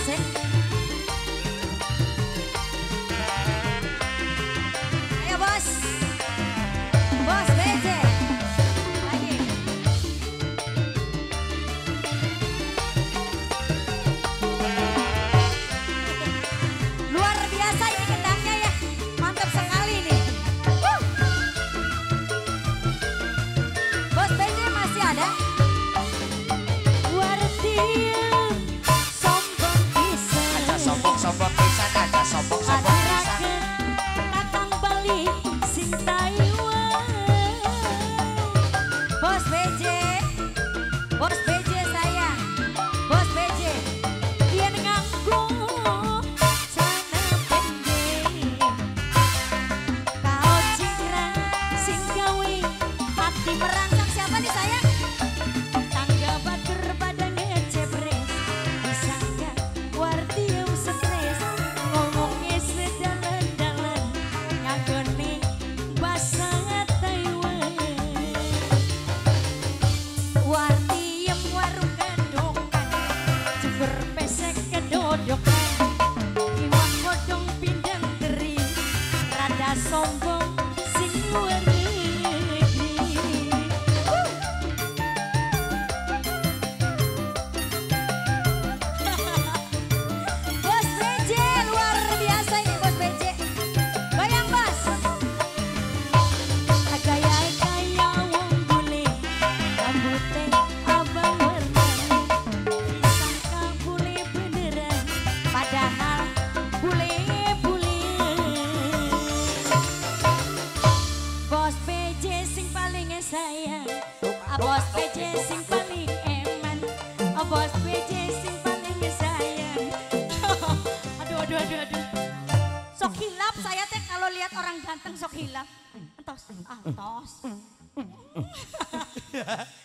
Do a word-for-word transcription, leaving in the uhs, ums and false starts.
asik. Ayo bos. Bos B J. Lagi. Luar biasa ini kendangnya ya. Mantap sekali nih. Wuh. Bos B J masih ada? Sombong pisan aja sombong-sombong pisan. Kakang Bali sing Taiwan. Bos B J, Bos B J sayang, Bos B J, yen nganggo celana pendek, kaos cingkrang sing gawe hati merangsang. Siapa nih sayang? Tangga batur pada ngejebres, bisa nggak warti stres ngomongnya sedalan-dalan ngagone bahasa Taiwan. Wartiem warung gandokan jeber pesek kedodokan iwak godong pindang teri rada sombong sing luar negeri. Bos B J luar biasa ini Bos B J. Bayang bos. Gaya-gaya wong bule, rambutnya abang warna. Disangka bule beneran, padahal bule-bule. Bos B J sing paling sayang, Bos B J sing paling eman, Bos B J sing paling sayang. Aduh, aduh, aduh, aduh. Sok hilap saya teh kalau lihat orang ganteng sok hilap. Entos, ah, entos.